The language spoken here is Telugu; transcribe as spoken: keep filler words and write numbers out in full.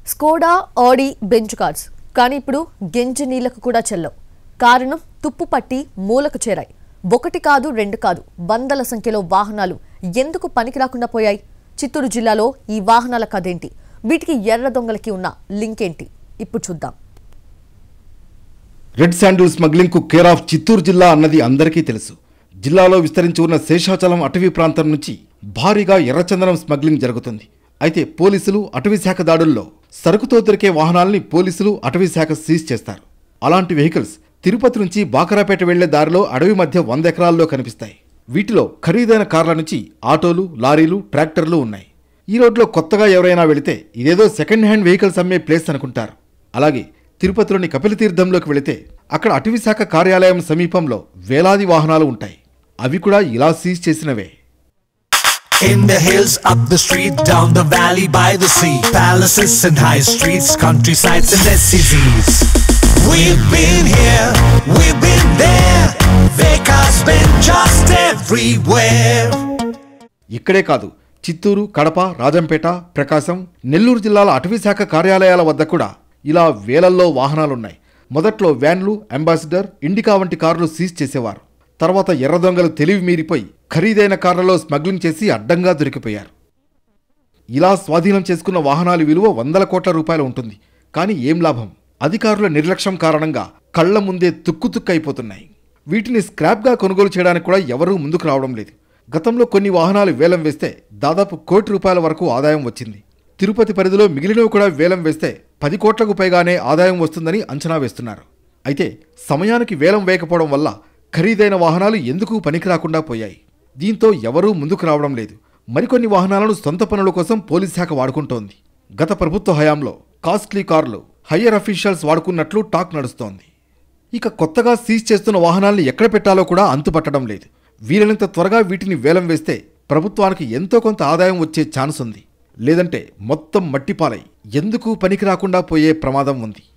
స్కోడా, ఆడి, బెంచ్ కార్స్ కానీ ఇప్పుడు గెంజి నీళ్లకు కూడా చెల్లవు. కారణం తుప్పు పట్టి మూలకు చేరాయి. ఒకటి కాదు రెండు కాదు వందల సంఖ్యలో వాహనాలు ఎందుకు పనికి రాకుండా పోయాయి? చిత్తూరు జిల్లాలో ఈ వాహనాల కథేంటి? వీటికి ఎర్ర దొంగలకి ఉన్న లింక్ ఏంటి? ఇప్పుడు చూద్దాం. రెడ్ శాండిల్ స్మగ్లింగ్ కు కేర్ ఆఫ్ చిత్తూరు జిల్లా అన్నది అందరికీ తెలుసు. జిల్లాలో విస్తరించి ఉన్న శేషాచలం అటవీ ప్రాంతం నుంచి భారీగా ఎర్రచందనం స్మగ్లింగ్ జరుగుతుంది. అయితే పోలీసులు అటవీ శాఖ దాడుల్లో సరుకుతో దొరికే వాహనాలని పోలీసులు అటవీ శాఖ సీజ్ చేస్తారు. అలాంటి వెహికల్స్ తిరుపతి నుంచి బాకరాపేట వెళ్లే దారిలో అడవి మధ్య వంద ఎకరాల్లో కనిపిస్తాయి. వీటిలో ఖరీదైన కార్ల నుంచి ఆటోలు, లారీలు, ట్రాక్టర్లు ఉన్నాయి. ఈ రోడ్లో కొత్తగా ఎవరైనా వెళితే ఇదేదో సెకండ్ హ్యాండ్ వెహికల్స్ అమ్మే ప్లేస్ అనుకుంటారు. అలాగే తిరుపతిలోని కపిలతీర్థంలోకి వెళితే అక్కడ అటవీ శాఖ కార్యాలయం సమీపంలో వేలాది వాహనాలు ఉంటాయి. అవి కూడా ఇలా సీజ్ చేసినవే. In the hills, up the street, down the valley, by the sea, palaces and high streets, countrysides and S C Zs. We've been here, we've been there, Vekas been just everywhere. ఇక్కడే కాదు, చిత్తూరు, కడప, రాజంపేట, ప్రకాశం, నెల్లూరు జిల్లాల అటవీ శాఖ కార్యాలయాల వద్ద కూడా ఇలా వేలల్లో వాహనాలున్నాయి. మొదట్లో వ్యాన్లు, అంబాసిడర్, ఇండికా వంటి కార్లు సీజ్ చేసేవారు. తర్వాత ఎర్ర దొంగలు తెలివి మీరిపోయి ఖరీదైన కార్లలో స్మగ్లింగ్ చేసి అడ్డంగా దొరికిపోయారు. ఇలా స్వాధీనం చేసుకున్న వాహనాల విలువ వందల కోట్ల రూపాయలు ఉంటుంది. కానీ ఏం లాభం? అధికారుల నిర్లక్ష్యం కారణంగా కళ్ల ముందే తుక్కుతుక్కైపోతున్నాయి. వీటిని స్క్రాప్గా కొనుగోలు చేయడానికి కూడా ఎవరూ ముందుకు రావడం లేదు. గతంలో కొన్ని వాహనాలు వేలం వేస్తే దాదాపు కోటి రూపాయల వరకు ఆదాయం వచ్చింది. తిరుపతి పరిధిలో మిగిలినవి కూడా వేలం వేస్తే పది కోట్లకు పైగానే ఆదాయం వస్తుందని అంచనా వేస్తున్నారు. అయితే సమయానికి వేలం వేయకపోవడం వల్ల ఖరీదైన వాహనాలు ఎందుకు పనికి రాకుండా పోయాయి. దీంతో ఎవరూ ముందుకు రావడం లేదు. మరికొన్ని వాహనాలను సొంత పనుల కోసం పోలీస్ శాఖ వాడుకుంటోంది. గత ప్రభుత్వ హయాంలో కాస్ట్లీ కార్లు హయ్యర్ అఫీషియల్స్ వాడుకున్నట్లు టాక్ నడుస్తోంది. ఇక కొత్తగా సీజ్ చేస్తున్న వాహనాలను ఎక్కడ పెట్టాలో కూడా అంతుపట్టడం లేదు. వీలైనంత త్వరగా వీటిని వేలం వేస్తే ప్రభుత్వానికి ఎంతో కొంత ఆదాయం వచ్చే ఛాన్స్ ఉంది. లేదంటే మొత్తం మట్టిపాలై ఎందుకు పనికి రాకుండా పోయే ప్రమాదం ఉంది.